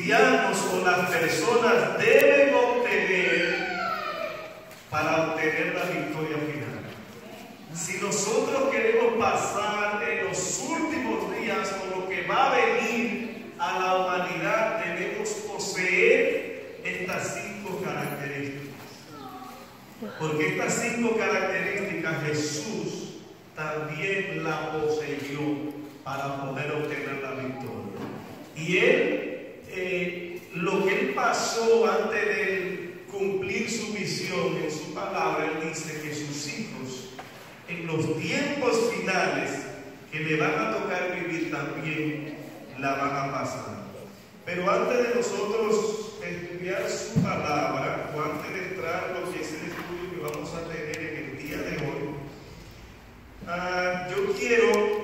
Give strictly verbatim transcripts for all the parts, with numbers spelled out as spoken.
cristianos o las personas deben obtener para obtener la victoria final. Si nosotros queremos pasar en los últimos días con lo que va a venir a la humanidad, debemos poseer estas cinco características. Porque estas cinco características Jesús también la poseyó para poder obtener la victoria. Y él, eh, lo que él pasó antes de cumplir su misión en su palabra, él dice que sus hijos en los tiempos finales que le van a tocar vivir también la van a pasar. Pero antes de nosotros estudiar su palabra, o antes de entrar en lo que es el estudio que vamos a tener en el día de hoy, uh, yo quiero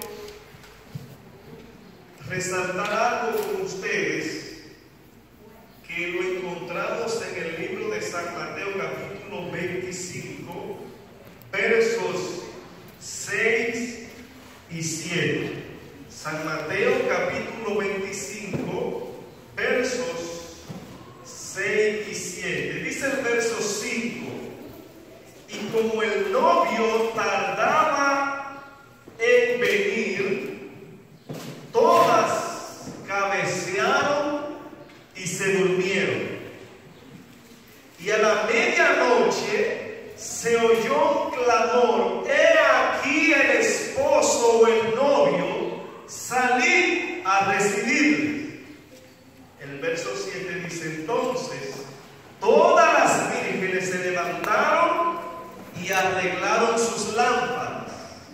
resaltar algo con ustedes que lo encontramos en el libro de San Mateo capítulo veinticinco, versos seis y siete. San Mateo capítulo veinticinco, versos seis y siete. Dice el verso cinco: y como el novio tardaba en venir, todas cabecearon y se durmieron. Y a la medianoche se oyó un clamor: he aquí el esposo o el novio, salid a recibirle. El verso siete dice: entonces todas las vírgenes se levantaron y arreglaron sus lámparas.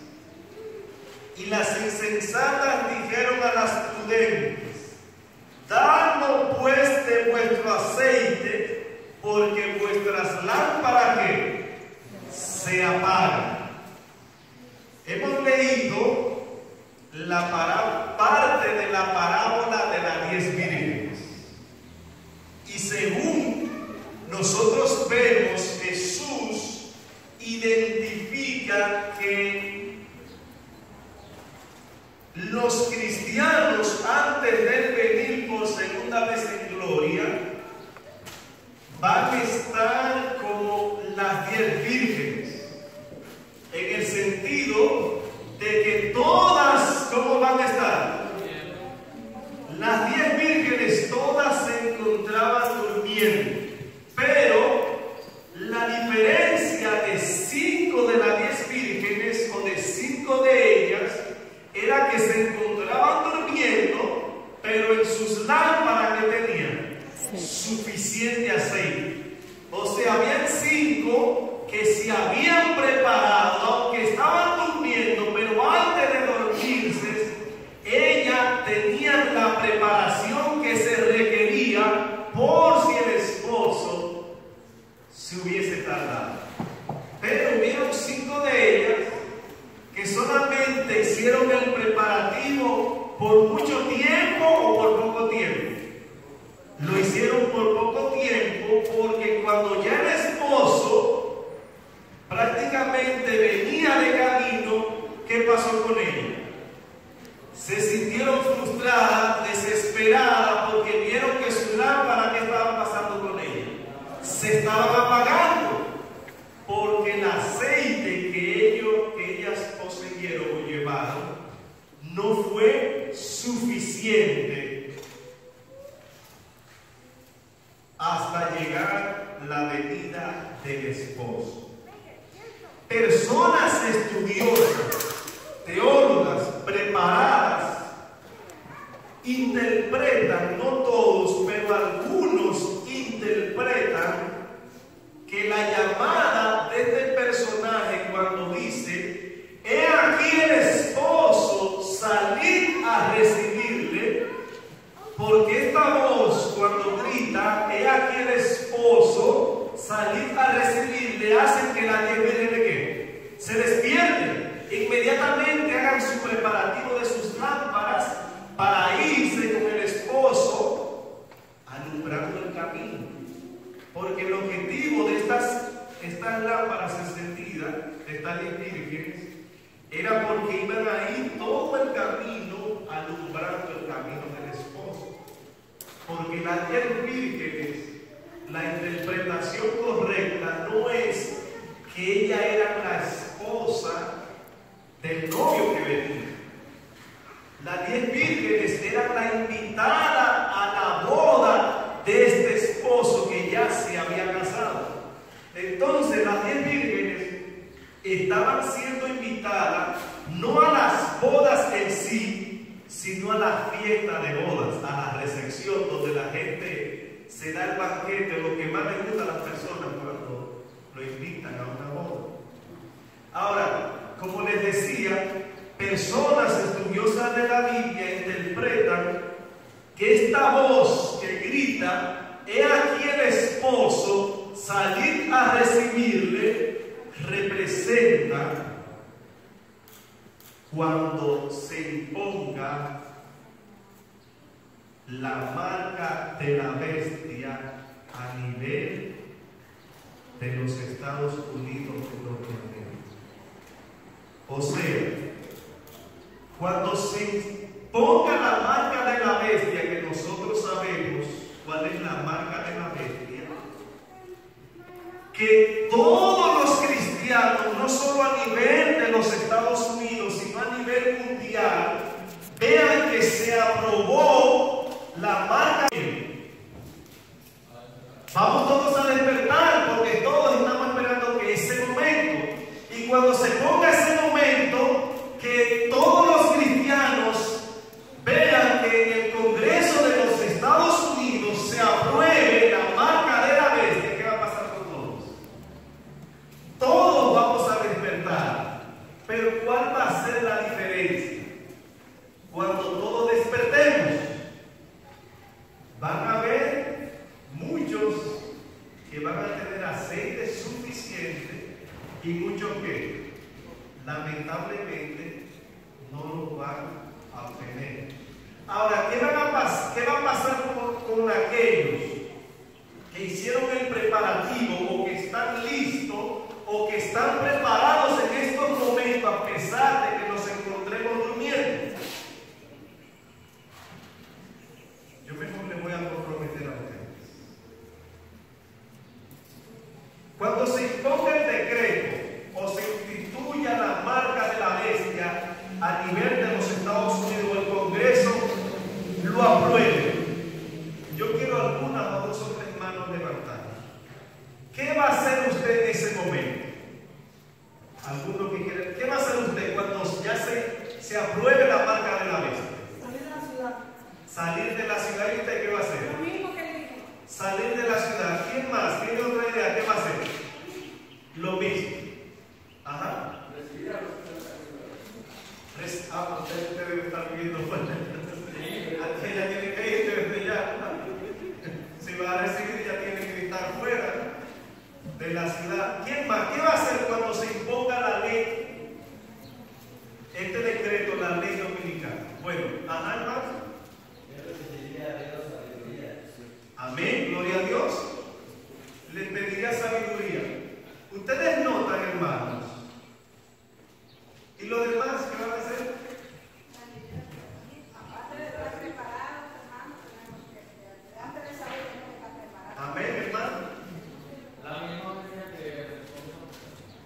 Y las insensatas dijeron a las prudentes: dadnos pues de vuestro aceite, porque vuestras lámparas ¿qué? Se apagan. Hemos leído la para, parte de la parábola de las diez vírgenes. Y según nosotros vemos, Jesús identifica que los cristianos, antes de venir por segunda vez en gloria, van a estar como las diez vírgenes, en el sentido de que todas, ¿cómo van a estar? Las diez vírgenes todas se encontraban durmiendo, pero la diferencia de cinco de las diez vírgenes, o de cinco de ellas, era que se encontraban durmiendo, pero en sus lámparas que tenían suficiente aceite. O sea, habían cinco que se habían preparado, aunque estaban durmiendo, pero antes de dormirse, ellas tenían la preparación que se requería por si el esposo se hubiese tardado. Pero hubieron cinco de ellas que solamente hicieron el preparativo por mucho tiempo o por poco tiempo. Lo hicieron por poco tiempo porque cuando ya el esposo prácticamente venía de camino, ¿qué pasó con ella? Se sintieron frustradas, desesperadas, porque vieron que su lámpara, ¿qué estaba pasando con ella? Se estaban apagando, porque el aceite que ellos, que ellas poseyeron o llevaron no fue suficiente hasta llegar la venida del esposo. Personas estudiosas, teólogas, preparadas, interpretan, no todos, pero algunos interpretan que la llamada de este personaje cuando dice: he aquí el esposo, salid a recibirle, porque esta voz cuando grita: he aquí el esposo, salid a recibirle, hacen que la diez de qué se despierten, inmediatamente hagan su preparativo de sus lámparas para irse con el esposo, alumbrando el camino. Porque el objetivo de estas, estas lámparas encendidas, de estas diez vírgenes, era porque iban a ir todo el camino alumbrando el camino del esposo. Porque las diez vírgenes, la interpretación correcta no es que ella era la esposa del novio que venía. Las diez vírgenes eran la invitada a la boda de este esposo que ya se había casado. Entonces las diez vírgenes estaban siendo invitadas no a las bodas en sí, sino a la fiesta de bodas, a la recepción donde la gente se da el banquete, lo que más les gusta a las personas cuando lo invitan a una boda. Ahora, como les decía, personas estudiosas de la Biblia interpretan que esta voz que grita, he aquí el esposo, salir a recibirle, representa cuando se imponga la marca de la bestia a nivel de los Estados Unidos de Norteamérica. O sea, cuando se ponga la marca de la bestia, que nosotros sabemos cuál es la marca de la bestia, que todos los cristianos, no solo a nivel de los Estados Unidos, sino a nivel mundial, vean que se aprobó la marca. Vamos todos a despertar, porque todos estamos esperando que ese momento, y cuando se ponga ese momento, que todos los cristianos vean que en el Congreso de los Estados Unidos se apruebe la marca de la bestia. ¿Qué va a pasar con todos? Todos vamos a despertar. Pero ¿cuál va a ser la diferencia? Cuando todos despertemos, van a haber muchos que van a tener aceite suficiente y muchos que lamentablemente no lo van a obtener. Ahora, ¿qué, van a pas qué va a pasar con, con aquellos que hicieron el preparativo o que están listos o que están preparados en estos momentos a pesar de que nos encontremos durmiendo? Yo mejor me voy a comprometer a ustedes. Cuando se imponga el decreto o se instituya la marca de la bestia a nivel de los Estados Unidos, el Congreso lo apruebe, yo quiero algunas o dos o tres manos levantadas. ¿Qué va a hacer usted en ese momento? ¿Alguno que quiera? ¿Qué va a hacer usted cuando ya se, se apruebe la marca de la bestia? Salir de la ciudad. Salir de la ciudad. ¿Y usted qué va a hacer? Lo mismo que dijo. Salir de la ciudad. ¿Quién más? ¿Tiene otra idea? ¿Qué va a hacer? Lo mismo. Ajá. Res ah, usted, usted debe estar viviendo fuera. Ella tiene que ir desde ya. Si va a recibir, ya tiene que estar fuera de la ciudad. ¿Quién más? ¿Qué va a hacer cuando se imponga la ley? Este decreto, la ley dominicana. Bueno, ajá, hermano. Amén, gloria a Dios. Les pediría sabiduría. Ustedes notan, hermanos. ¿Y los demás qué van a hacer? Aparte de estar preparados, hermanos, tenemos que, antes de saber, tenemos que estar preparados. Amén, hermano. La misma manera que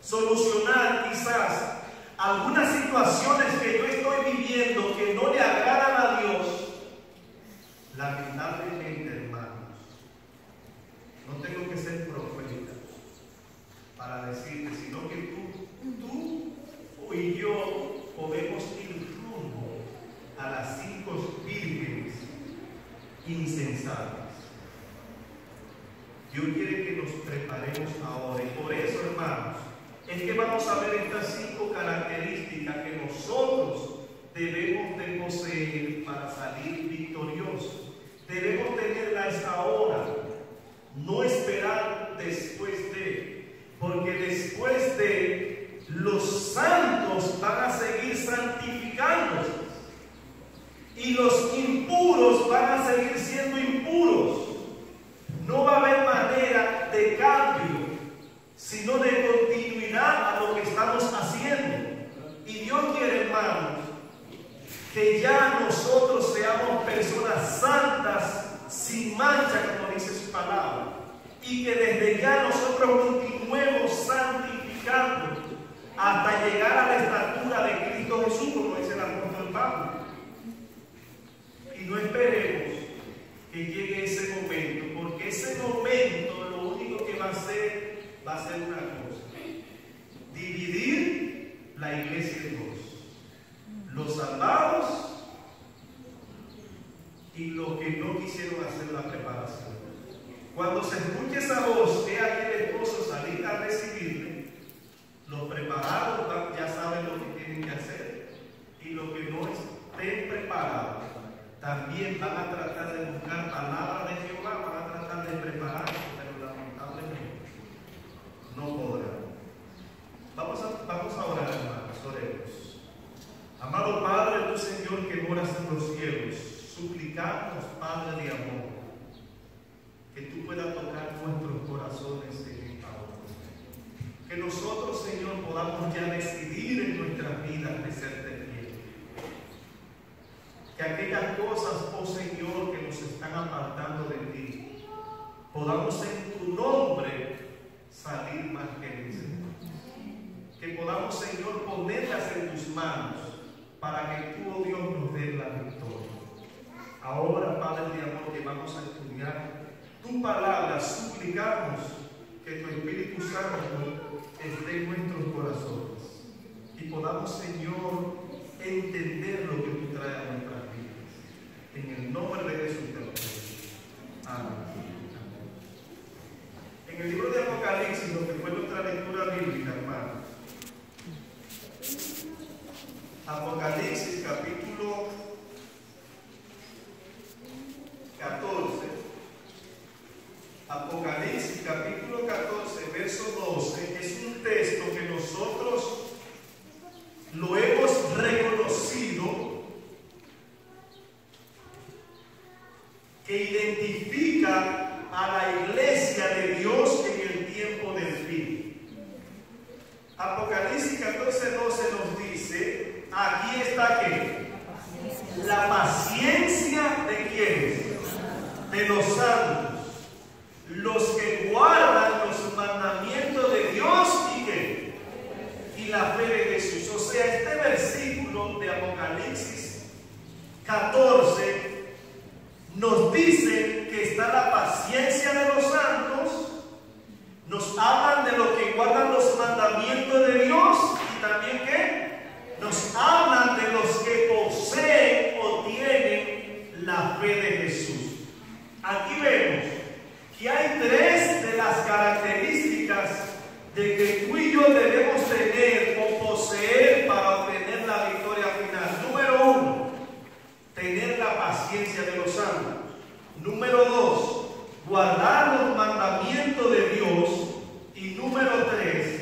solucionar quizás algunas situaciones que yo estoy viviendo que no le agradan a Dios, lamentablemente, hermanos, no tengo que ser profeta para decirte, sino que tú, tú y yo podemos ir rumbo a las cinco vírgenes insensatas. Dios quiere que nos preparemos ahora, y por eso, hermanos, es que vamos a ver estas cinco características que nosotros debemos de poseer para salir victoriosos. Debemos tenerla a esta hora, no esperar después de, porque después de los santos van a seguir santificándose y los impuros van a seguir siendo impuros. No va a haber manera de cambio, sino de continuidad a lo que estamos haciendo. Y Dios quiere, hermanos, que ya nosotros seamos personas santas, sin mancha, como dice su palabra, y que desde ya nosotros continuemos santificando hasta llegar a la estatura de Cristo Jesús, como dice el apóstol Pablo. Y no esperemos que llegue ese momento, porque ese momento lo único que va a hacer va a ser una cosa: dividir la iglesia en dos, los salvados y los que no quisieron hacer la preparación. Cuando se escuche esa voz, ve a aquel esposo salir a recibirle, los preparados ya saben lo que tienen que hacer, y los que no estén preparados también van a tratar de buscar palabra de Jehová, van a tratar de prepararse, pero lamentablemente no podrán. Vamos a, vamos a orar, hermanos, oremos. Amado Padre, tú, Señor, que moras en los cielos, suplicamos, Padre de amor, que tú puedas tocar nuestros corazones en esta hora. Que nosotros, Señor, podamos ya decidir en nuestras vidas de serte fiel. Que aquellas cosas, oh Señor, que nos están apartando de ti, podamos en tu nombre salir más que vencedores. Que podamos, Señor, ponerlas en tus manos para que tú, oh Dios, nos des la victoria. Ahora, Padre de amor, que vamos a estudiar tu palabra, suplicamos que tu Espíritu Santo esté en nuestros corazones y podamos, Señor, entender lo que tú traes a nuestras vidas. En el nombre de Jesús te lo pido. Amén. En el libro de Apocalipsis, lo que fue nuestra lectura bíblica, hermanos, Apocalipsis capítulo catorce, Apocalipsis capítulo catorce, verso doce, es un texto que nosotros lo hemos reconocido, que identifica a la iglesia de Dios en el tiempo del fin. Apocalipsis catorce, doce nos dice, aquí está ¿qué? La paciencia de quienes, de los santos, los que guardan los mandamientos de Dios y ¿qué? Y la fe de Jesús. O sea, este versículo de Apocalipsis catorce nos dice que está la paciencia de los santos, nos hablan de los que guardan los mandamientos de Dios y también ¿qué? Nos hablan de los que poseen o tienen la fe de Jesús. Aquí vemos que hay tres de las características de que tú y yo debemos tener o poseer para obtener la victoria final. Número uno, tener la paciencia de los santos. Número dos, guardar los mandamientos de Dios. Y número tres,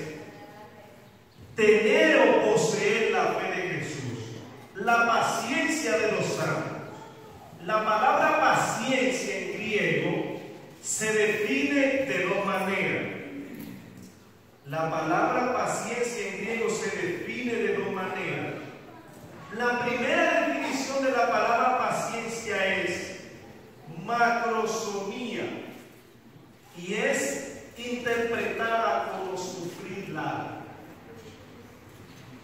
tener o poseer la fe de Jesús. La paciencia de los santos. La palabra paciencia en griego se define de dos maneras. La palabra paciencia en griego se define de dos maneras. La primera definición de la palabra paciencia es macrosomía y es interpretada como sufrir largo.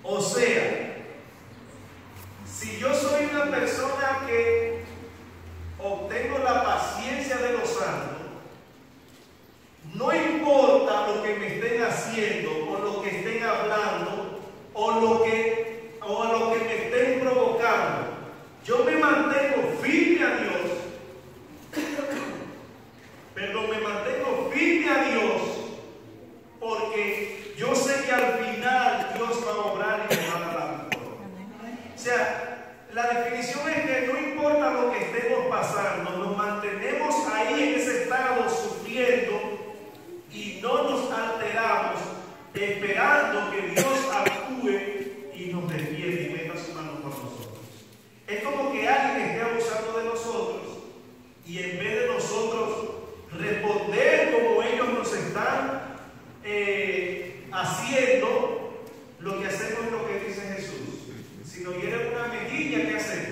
O sea, si yo soy una persona que obtengo la paciencia de los santos, no importa lo que me estén haciendo o lo que estén hablando o lo que, o a lo que me estén provocando, yo me mantengo firme a Dios, pero me mantengo firme a Dios porque yo sé que al final Dios va a obrar y me va a dar la victoria. O sea, la definición es que no importa lo que estemos pasando, nos mantenemos ahí en ese estado sufriendo y no nos alteramos, esperando que Dios actúe y nos defienda y meta su mano por nosotros. Es como que alguien esté abusando de nosotros y en vez de nosotros responder como ellos nos están eh, haciendo, lo que hacemos es lo que dice Jesús. Si nos hieren una mejilla, ¿qué hacemos?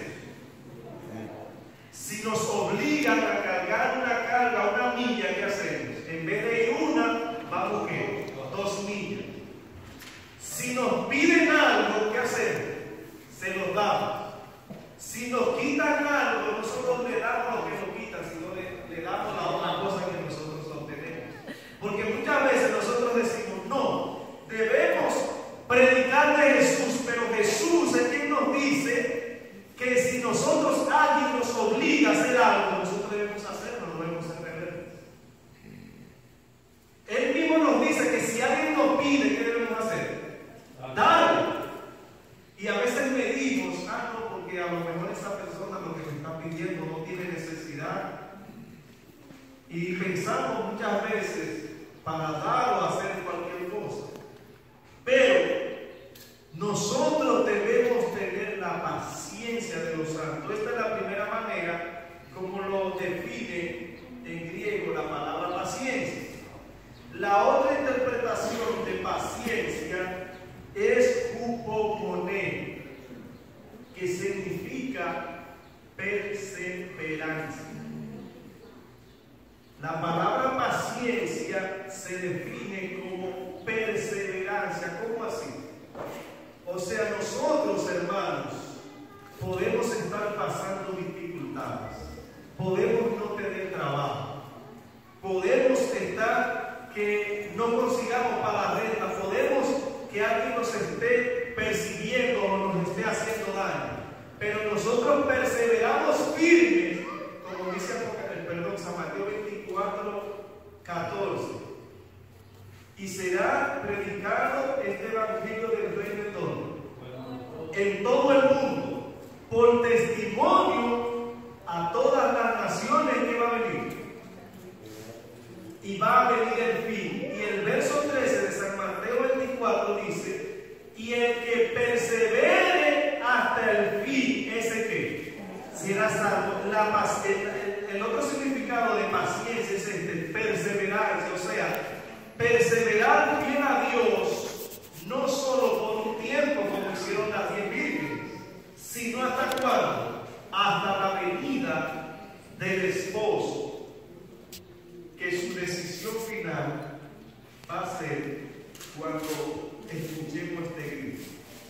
Si nos obligan a cargar una carga, una milla, ¿qué hacemos? En vez de ir una, vamos ¿qué? Dos millas. Si nos piden algo, ¿qué hacemos? Se los damos. Si nos quitan algo, nosotros le damos lo que nos quitan, sino le, le damos la otra cosa que nosotros obtenemos. Porque muchas veces nosotros decimos, no, debemos predicar de Jesús, pero Jesús es quien nos dice que si nosotros, alguien nos obliga a hacer algo, nosotros debemos hacerlo, no debemos ser rebeldes. Él mismo nos dice que si alguien nos pide, ¿qué debemos hacer? Darle. Y a veces medimos, ah, no, porque a lo mejor esa persona lo que me está pidiendo no tiene necesidad. Y pensamos muchas veces para dar o hacer cualquier cosa. Pero nosotros debemos tener la paciencia de los santos. Esta es la primera manera como lo define en griego la palabra paciencia. La otra interpretación de paciencia es hupomone, que significa perseverancia. La palabra paciencia se define como perseverancia. ¿Cómo así? O sea, nosotros, hermanos, podemos estar pasando dificultades, podemos no tener trabajo, podemos estar que no consigamos para la renta, podemos que alguien nos esté persiguiendo o nos esté haciendo daño, pero nosotros perseveramos firmes, como dice perdón, San Mateo veinticuatro, catorce. Y será predicado este evangelio del reino en todo, en todo el mundo, por testimonio a todas las naciones que va a venir. Y va a venir el fin. Y el verso trece de San Mateo veinticuatro dice: y el que persevere hasta el fin, ese que será salvo. La paz, el, el otro significado de paciencia es este, perseverancia, o sea, perseverar bien a Dios, no solo por un tiempo como hicieron las diez vírgenes, sino hasta cuándo, hasta la venida del esposo, que su decisión final va a ser cuando escuchemos este grito.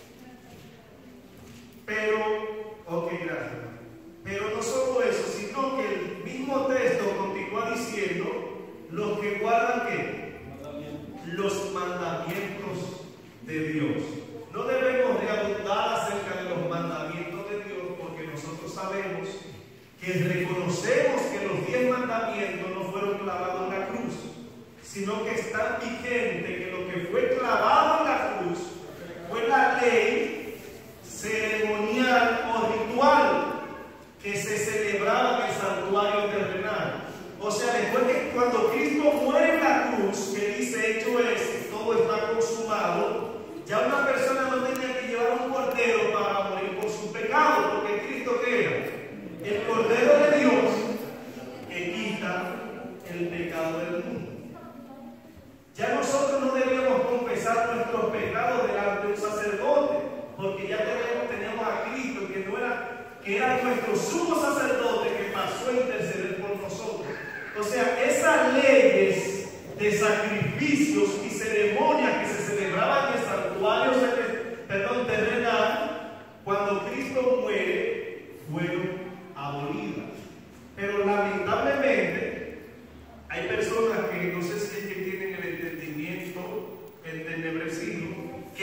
Pero, ok, gracias. Pero no solo eso, sino que el mismo texto continúa diciendo: los que guardan ¿qué? Los mandamientos de Dios. No debemos de abundar acerca de los mandamientos de Dios, porque nosotros sabemos que reconocemos que los diez mandamientos no fueron clavados en la cruz, sino que están vigentes, que lo que fue clavado en la cruz fue la ley ceremonial o ritual que se celebraba en el santuario terrenal. O sea, después que cuando Cristo muere en la cruz, que dice hecho es, todo está consumado, ya una persona no tenía que llevar un cordero para morir por su pecado, porque Cristo ¿qué era? El Cordero de Dios que quita el pecado del mundo. Ya nosotros no debíamos confesar nuestros pecados delante de un sacerdote, porque ya teníamos, teníamos a Cristo que no era, que era nuestro sumo sacerdote que pasó a interceder por nosotros. O sea, esas leyes de sacrificios y ceremonias que se celebraban en el santuario, perdón,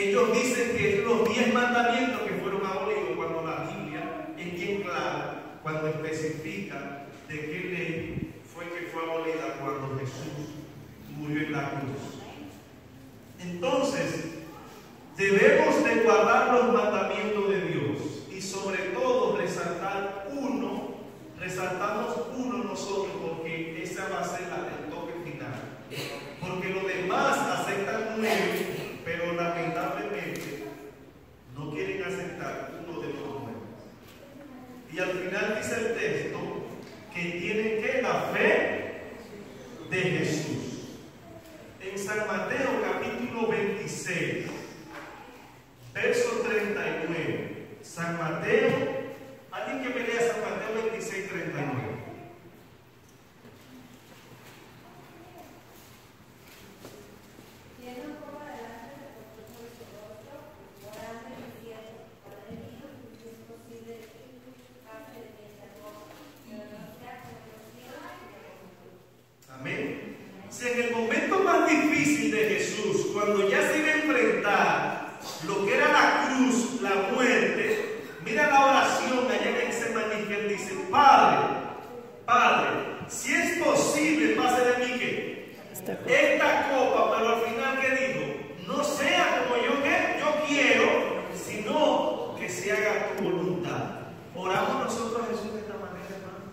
Ellos dicen que es los diez mandamientos que fueron abolidos, cuando la Biblia es bien clara cuando especifica de qué ley fue que fue abolida cuando Jesús murió en la cruz. Entonces, debemos de guardar los mandamientos de Dios y sobre todo resaltar uno, resaltamos uno nosotros porque esa va a ser la del toque final. Porque los demás aceptan nueve, pero lamentablemente no quieren aceptar uno de los nueve. Y al final dice el texto que tienen que la fe de Jesús. En San Mateo capítulo veintiséis, verso treinta y nueve. San Mateo, alguien que me lea San Mateo veintiséis, treinta y nueve. Amén. Si en el momento más difícil de Jesús, cuando ya se iba a enfrentar lo que era la cruz, la muerte, mira la oración allá en Getsemaní que él dice: Padre, Padre, si es posible, pase de mí que esta copa. esta copa, pero al final ¿qué dijo? No sea como yo, que yo quiero, sino que se haga tu voluntad. Oramos nosotros a Jesús de esta manera, hermano,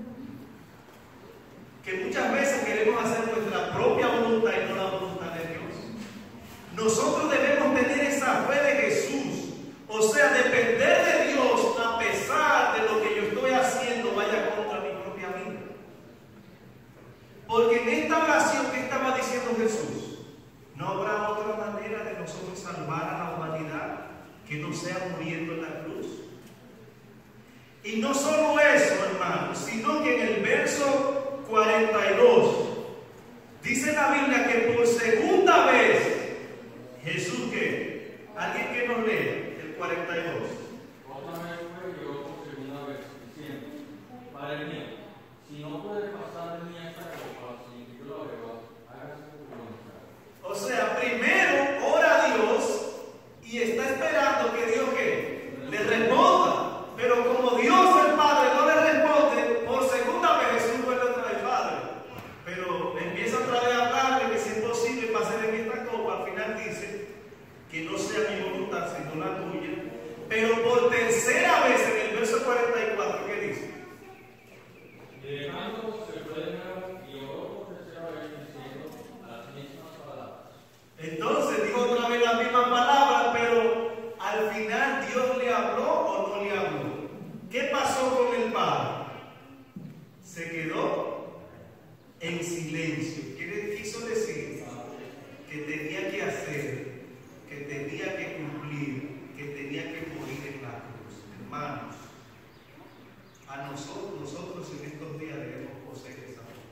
que muchas veces queremos hacer nuestra propia voluntad y no la voluntad de Dios. Nosotros debemos tener esa fe de Jesús, o sea, depender de Dios a pesar de lo que yo estoy haciendo vaya contra mi propia vida. Porque en esta oración que estaba diciendo Jesús, no habrá otra manera de nosotros salvar a la humanidad que no sea muriendo en la cruz. Y no solo eso, hermano, sino que en el verso cuarenta y dos dice la Biblia que por segunda vez Jesús, que alguien que nos lea el cuarenta y dos. Otra vez fue yo por segunda vez diciendo: Padre mío, si no puedes pasar de mí esta copa sin que yo la beba, hágase tu voluntad. O sea, primero ora a Dios y está esperando que Dios ¿qué? Le responda. Pero como Dios el Padre no le responde, por segunda vez Jesús vuelve otra vez: Padre. Pero empieza otra vez a hablarle que si es posible pasar en esta copa. Al final dice que no sea mi voluntad sino la tuya. Pero por tercera vez en el verso cuarenta y cuatro, ¿qué dice? Y dejando se fue de nuevo y oró por tercera vez diciendo las mismas palabras. Entonces dijo otra vez las mismas palabras, pero al final Dios le habló o no le habló. ¿Qué pasó con el Padre? Se quedó en silencio. ¿Qué quiso decir? Que tenía que hacer, que tenía que cumplir, que tenía que morir en la cruz. Hermanos, a nosotros, nosotros en estos días debemos poseer esa fe.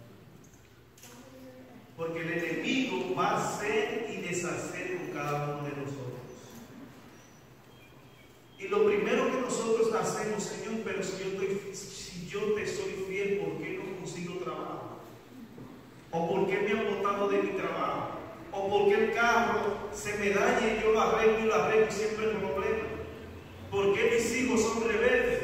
Porque el enemigo va a hacer y deshacer con cada uno de nosotros. Y lo primero que nosotros hacemos: Señor, pero si yo, estoy, si yo te soy fiel, ¿por qué no consigo trabajo? ¿O por qué me han botado de mi trabajo? ¿O por qué el carro se me daña y yo lo arreglo y lo arreglo y siempre hay problema? ¿Por qué mis hijos son rebeldes?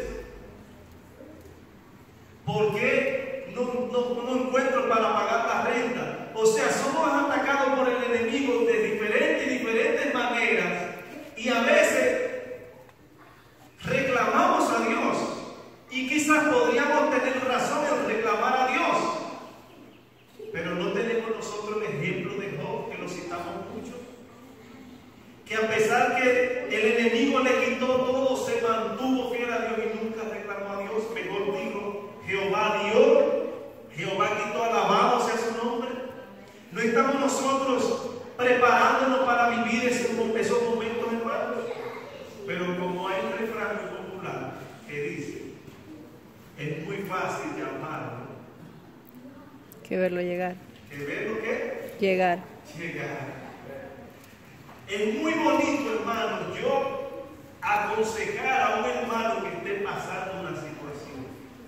¿Por qué no, no, no encuentro para pagar la renta? O sea, somos atacados por el enemigo de diferentes y diferentes maneras, y a veces reclamamos a Dios, y quizás podríamos tener razón en reclamar a Dios, pero no tenemos nosotros el ejemplo de Job, que lo citamos mucho, que a pesar que el enemigo le quitó todo, se mantuvo fiel a Dios y nunca reclamó a Dios. Mejor dijo: Jehová dio, Jehová quitó, alabado sea su nombre. No estamos nosotros preparándonos para vivir esos, esos momentos, hermanos. Pero como hay un refrán popular que dice: es muy fácil llamarlo, que verlo llegar. ¿Que verlo qué? Llegar. Llegar. Es muy bonito, hermano, yo aconsejar a un hermano que esté pasando una situación.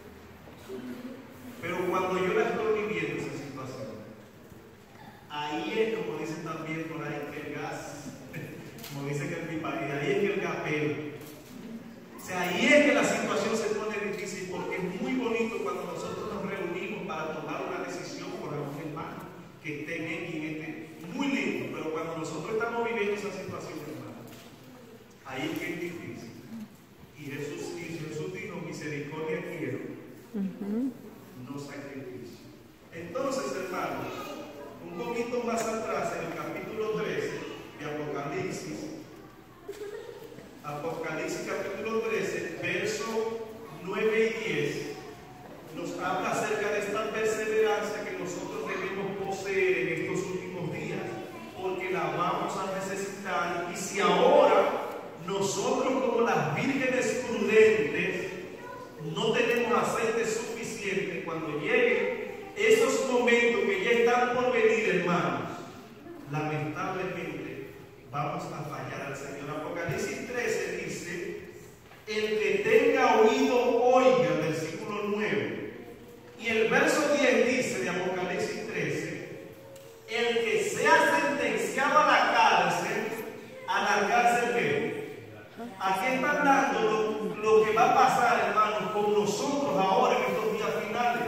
Pero cuando yo la estoy viviendo esa situación, ahí es como dicen también por ahí, que el gas viviendo esa situación, hermano, ahí es que es difícil. Y Jesús, y Jesús dijo, misericordia quiero, uh-huh. no sacrificio. Entonces, hermano, un poquito más atrás, en el capítulo trece de Apocalipsis, Apocalipsis capítulo trece, verso nueve y diez, nos habla acerca de esta perseverancia que nosotros debemos poseer en estos últimos días, porque la vamos a necesitar. Y si ahora nosotros, como las vírgenes prudentes, no tenemos aceite suficiente, cuando lleguen esos momentos que ya están por venir, hermanos, lamentablemente vamos a fallar al Señor. Apocalipsis trece dice: el que tenga oído oiga, versículo nueve. Y el verso diez dice de Apocalipsis trece: el que sea sentenciado a la cárcel, a la cárcel que aquí está hablando lo, lo que va a pasar, hermanos, con nosotros ahora en estos días finales.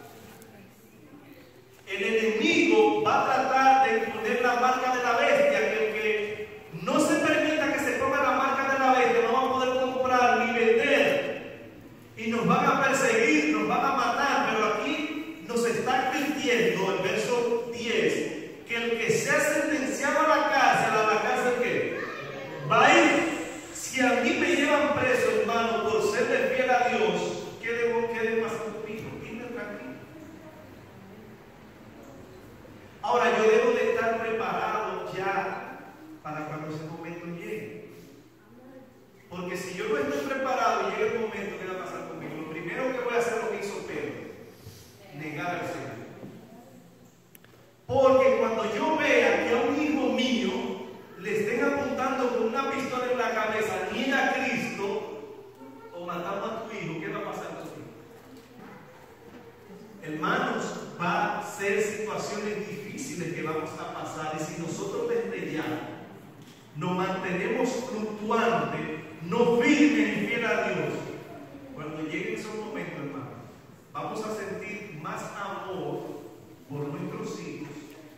El enemigo va a tratar de poner la marca de la bestia, que el que no se permita que se ponga la marca de la bestia no va a poder comprar ni vender, y nos van a perseguir, nos van a matar. Pero aquí nos está advirtiendo el verso diez que el que sea sentenciado a la cárcel, a la cárcel ¿qué? Va a ir. Si a mí me llevan preso, hermano, por ser de fiel a Dios, ¿qué debo, qué debo hacer conmigo? Dime tranquilo. Ahora, yo debo de estar preparado ya para cuando ese momento llegue. Porque si yo no estoy preparado y llega el momento, ¿qué va a pasar conmigo? Lo primero que voy a hacer es lo que hizo Pedro: negar al Señor. Porque cuando yo vea que a un hijo mío le estén apuntando con una pistola en la cabeza, niega a Cristo o matamos a tu hijo, ¿qué va a pasar contigo? Hermanos, va a ser situaciones difíciles que vamos a pasar, y si nosotros desde ya nos mantenemos fluctuantes, no firmes y fieles a Dios, cuando lleguen esos momentos, hermanos, vamos a sentir más amor por nuestros hijos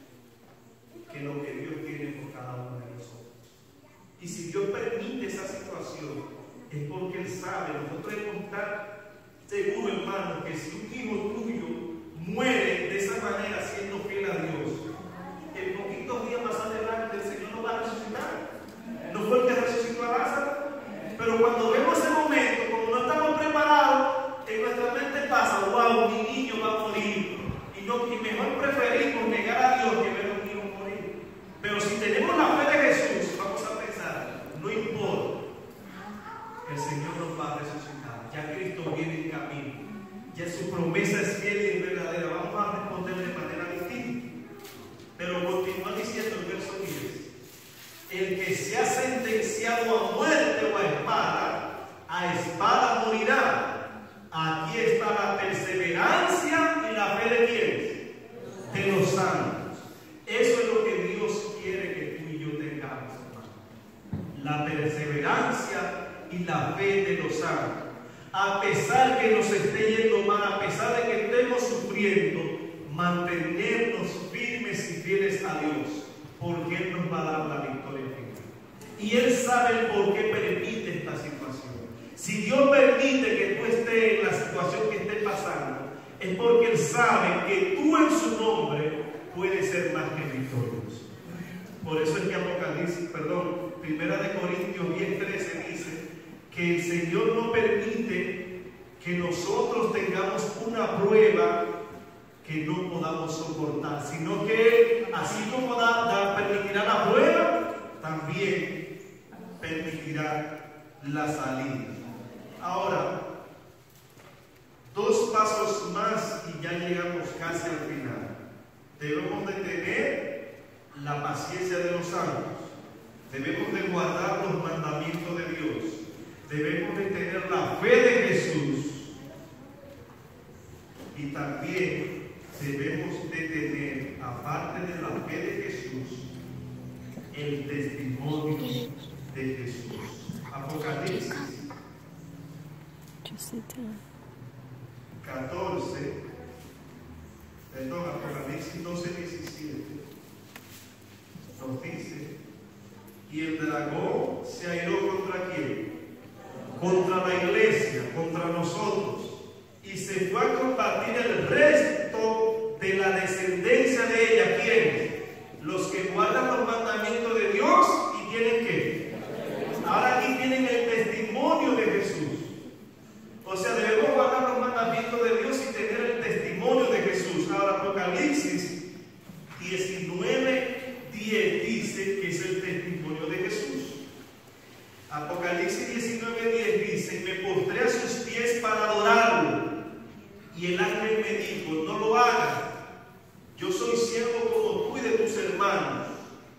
que lo que Dios tiene por cada uno de nosotros. Y si Dios permite esa situación, es porque Él sabe. Nosotros debemos estar seguros, hermano, que si un hijo tuyo muere de esa manera siendo fiel a Dios, en poquitos días más adelante el Señor lo va a resucitar. No fue el que resucitó a Lázaro, pero cuando vemos ese momento, como no estamos preparados, en nuestra mente pasa: wow, mi niño va a morir, y, no, y mejor preferimos negar a Dios que ver a un hijo morir. Pero si tenemos la fe de Jesús, vamos a pensar: no importa, el Señor nos va a resucitar, ya Cristo viene en camino, ya su promesa es fiel y verdadera. Vamos a responder de manera distinta. Pero continúa diciendo el verso diez: el que sea sentenciado a muerte o a espada, a espada morirá. Aquí está la perseverancia y la fe de quienes, de los santos. Eso es lo que Dios quiere que tú y yo tengamos, hermano: la perseverancia y la fe de los santos. A pesar que nos esté yendo mal, a pesar de que estemos sufriendo, mantenernos firmes y fieles a Dios, porque Él nos va a dar la victoria final. Y Él sabe el por qué permite esta situación. Si Dios permite que tú estés en la situación que estés pasando, es porque Él sabe que tú en su nombre puedes ser más que victorioso. Por eso es que Apocalipsis, perdón, Primera de Corintios diez trece dice que el Señor no permite que nosotros tengamos una prueba que no podamos soportar, sino que Él, así como da, da, permitirá la prueba, también permitirá la salida. Ahora, dos pasos más y ya llegamos casi al final. Debemos de tener la paciencia de los santos, debemos de guardar los mandamientos de Dios, debemos de tener la fe de Jesús, y también debemos de tener, aparte de la fe de Jesús, el testimonio de Jesús. Apocalipsis catorce, perdón, Apocalipsis doce diecisiete nos dice Y el dragón se airó contra quién? Contra la iglesia, contra nosotros. Y se fue a combatir el resto de la descendencia de ella. ¿Quiénes? Los que guardan los mandamientos de Dios y tienen ¿qué? Ahora aquí tienen el testimonio de Jesús. O sea, debemos guardar los mandamientos de Dios y tener el testimonio de Jesús. Ahora Apocalipsis diecinueve diez dice que es el testimonio de Jesús. Apocalipsis diecinueve diez dice: me postré a sus pies para adorarlo. Y el ángel me dijo: no lo hagas, yo soy siervo como tú y de tus hermanos.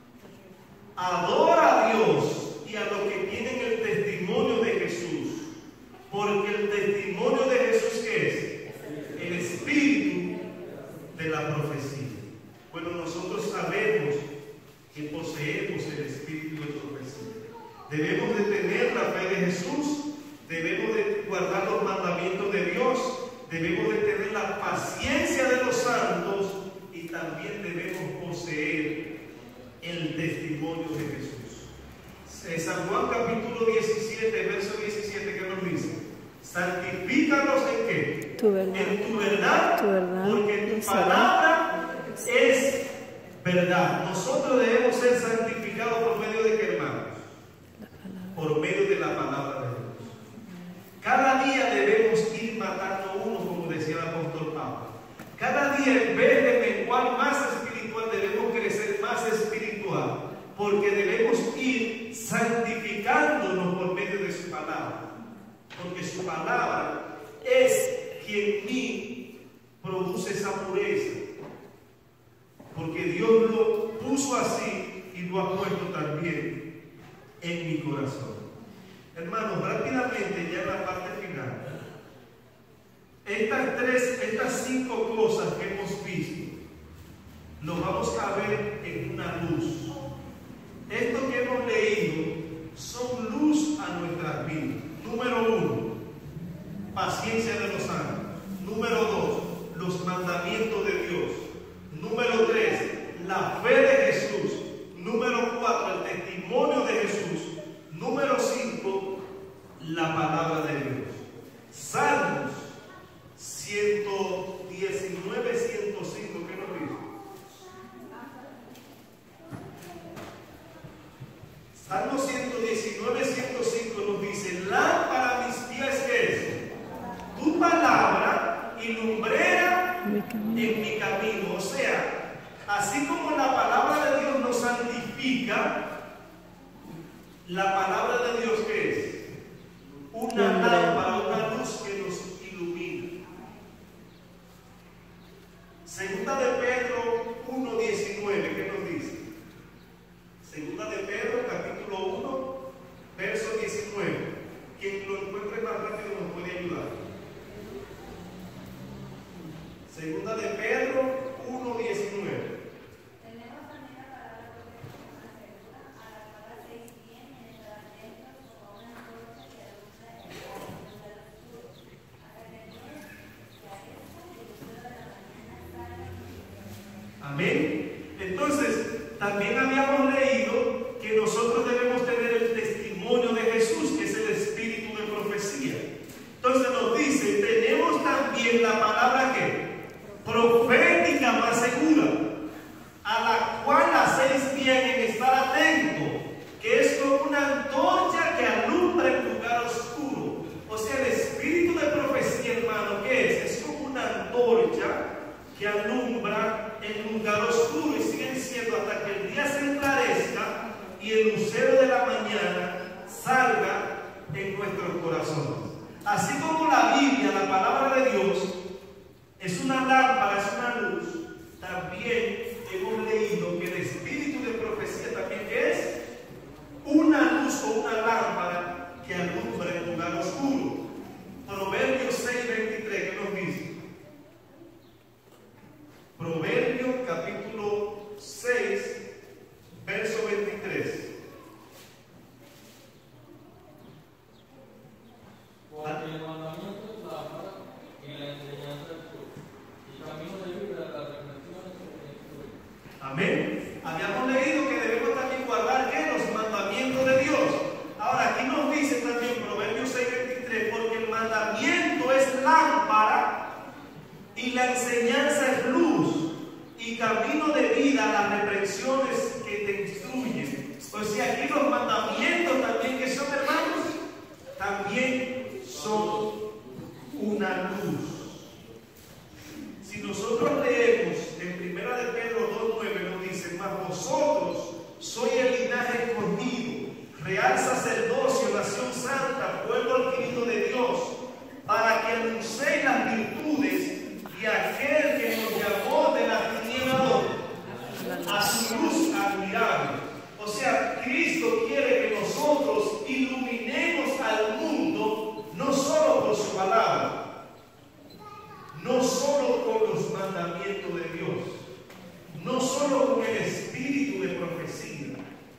Adora a Dios y a los que tienen el testimonio de Jesús, porque el testimonio de Jesús, ¿qué es? El espíritu de la profecía. Bueno, nosotros sabemos que poseemos el espíritu de profecía. Debemos de tener la fe de Jesús, debemos de guardar los mandamientos de Dios, debemos de tener la paciencia de los santos y también debemos poseer el testimonio de Jesús. En San Juan capítulo diecisiete, verso diecisiete, ¿qué nos dice? Santifícanos en qué? Tu verdad. En tu verdad, Tu verdad porque tu es palabra es verdad. Nosotros debemos ser santificados por medio de qué, hermanos? Por medio de la palabra de Dios. Cada día debemos ir matando uno, como decía el apóstol Pablo. Cada día, en vez de menguar más espiritual, debemos crecer más espiritual, porque debemos ir santificándonos por medio de su palabra. Porque su palabra es quien en mí produce esa pureza. Porque Dios lo puso así y lo ha puesto también en mi corazón. Hermanos, rápidamente ya en la parte final. Estas tres, estas cinco cosas que hemos visto, lo vamos a ver en una luz. Esto que hemos leído son luz a nuestras vidas. Número uno, paciencia de los santos. Número dos, los mandamientos de Dios. Número tres, la fe de Jesús. Número cuatro, el testimonio de Jesús. Número cinco, la palabra de Dios. Salmos ciento diecinueve, ciento cinco, ¿qué nos dice? Salmo ciento diecinueve, ciento cinco nos dice: lámpara a mis pies es tu palabra y lumbrera en mi camino. O sea, así como la palabra de Dios nos santifica, la palabra de Dios, ¿qué es? Una lámpara, una luz que nos ilumina. Segunda de Pedro uno diecinueve, ¿qué nos dice? Segunda de Pedro, capítulo uno, verso diecinueve. Quien lo encuentre más rápido nos puede ayudar. Segunda de Pedro uno diecinueve. Tenemos también la palabra segura, a la cual hacéis bien en estar atentos como una antorcha que alumbra en el lugar oscuro, hasta que el día esclarezca y el lucero de la mañana salga y ilumine. Amén. Entonces, también habíamos leído que nosotros debemos tener el testimonio de Jesús, que es el espíritu de profecía. Entonces nos dice, tenemos también la palabra que profética más segura, a la cual hacéis bien en estar atento, que es como una antorcha que alumbra en lugar oscuro. O sea, el espíritu de profecía, hermano, ¿qué es? Es como una antorcha que alumbra en lugar oscuro, y sigue diciendo hasta que el día se esclarezca y el lucero de la mañana salga en nuestros corazones. Así como la Biblia, la palabra de Dios, es una lámpara, es una luz, también hemos leído que el espíritu de profecía también es una luz o una lámpara que alumbra en lugar oscuro. Proverbios seis veintitrés, ¿qué nos dice? Proverbios capítulo seis, verso veintitrés. Porque el mandamiento es lámpara y la enseñanza es luz, y camino de vida las reflexiones que instruyen. Amén. Habíamos leído que debemos también guardar real sacerdocio, nación santa, pueblo adquirido de Dios, para que anunciéis las virtudes de aquel que nos llamó de la tiniebla a su luz admirable. O sea, Cristo quiere que nosotros iluminemos al mundo no solo por su palabra, no solo con los mandamientos de Dios, no solo con el espíritu de profecía,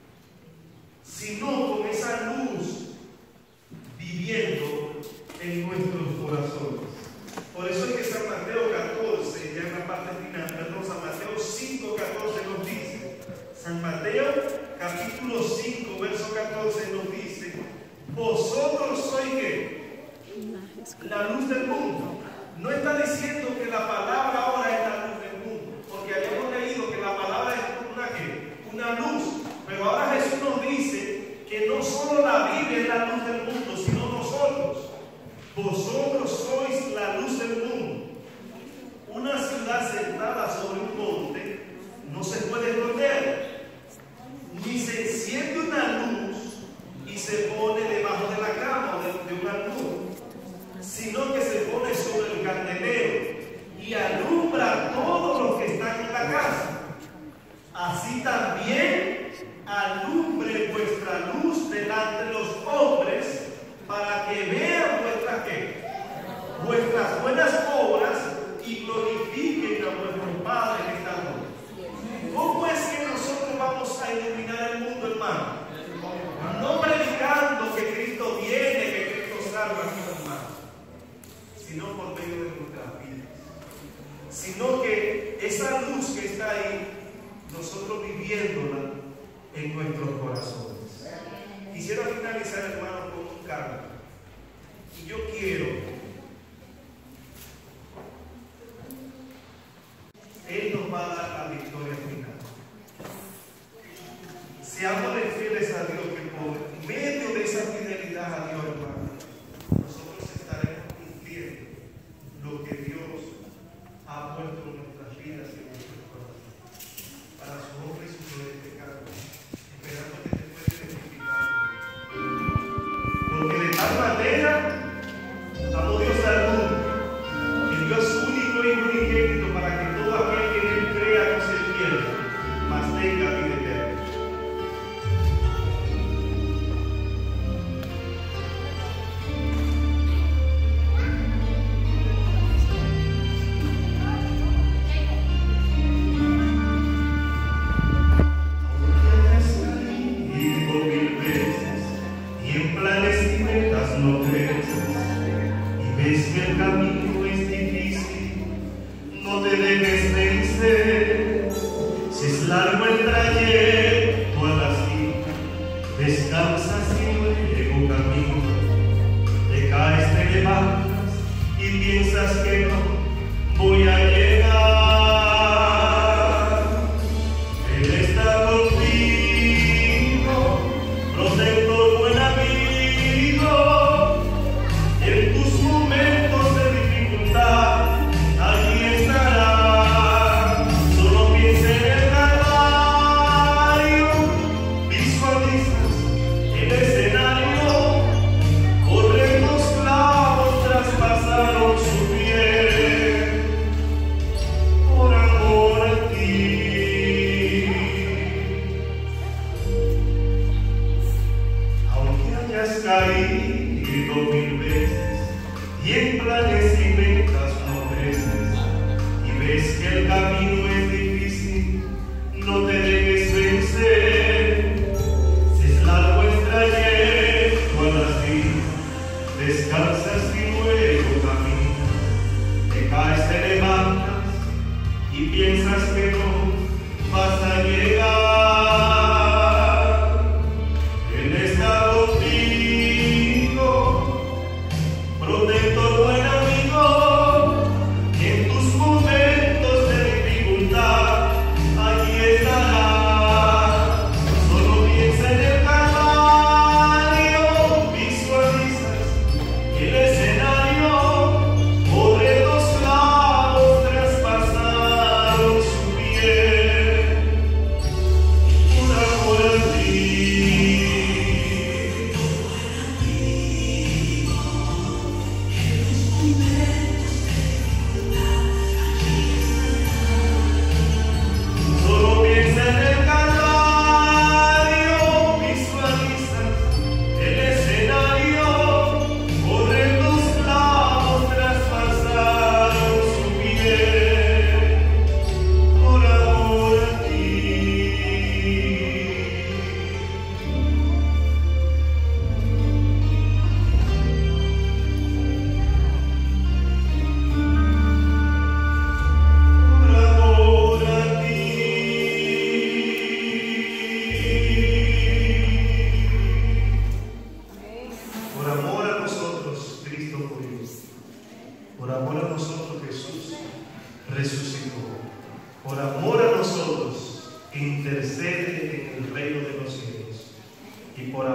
sino con esa luz viviendo en nuestros corazones. Por eso es que San Mateo catorce, ya en la parte final, perdón, San Mateo cinco, catorce nos dice, San Mateo capítulo cinco, verso catorce nos dice, vosotros sois ¿qué? La luz del mundo. No está diciendo que la palabra ahora es la luz del mundo, porque habíamos leído que la palabra es una, ¿qué? Una luz, pero ahora Jesús nos dice que no solo la Biblia es la luz del mundo, sino nosotros. Vosotros sois la luz del mundo. Una ciudad sentada sobre un monte no se puede esconder, ni se enciende una luz y se pone debajo de la cama o de, de una luz, sino que se pone sobre el candelero y alumbra a todos los que están en la casa. Así también alumbre vuestra luz delante de los hombres, para que vean vuestras, ¿qué? Vuestras buenas obras y glorifiquen a vuestro Padre que está en los cielos. ¿Cómo es que nosotros vamos a iluminar el mundo, hermano? No predicando que Cristo viene, que Cristo salva, hermano, sino por medio de nuestras vidas. Sino que esa luz que está ahí, nosotros viviéndola en nuestros corazones. Quisiera finalizar, hermano, con un canto. Y yo quiero, Él nos va a dar la victoria final. Seamos fieles a Dios, que por medio de esa fidelidad a Dios, hermano, nosotros estaremos cumpliendo lo que Dios ha puesto en nuestras vidas y en nuestros corazones, para su honra y su gloria de pecado, esperando que te pueda identificar. Porque de tal manera amó Dios al mundo, que dio a su único Hijo unigénito, para que todo aquel que en él crea no se pierda, mas tenga vida eterna. Visualizas el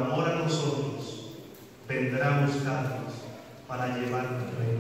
amor a nosotros, vendrá a buscarnos para llevarnos al reino.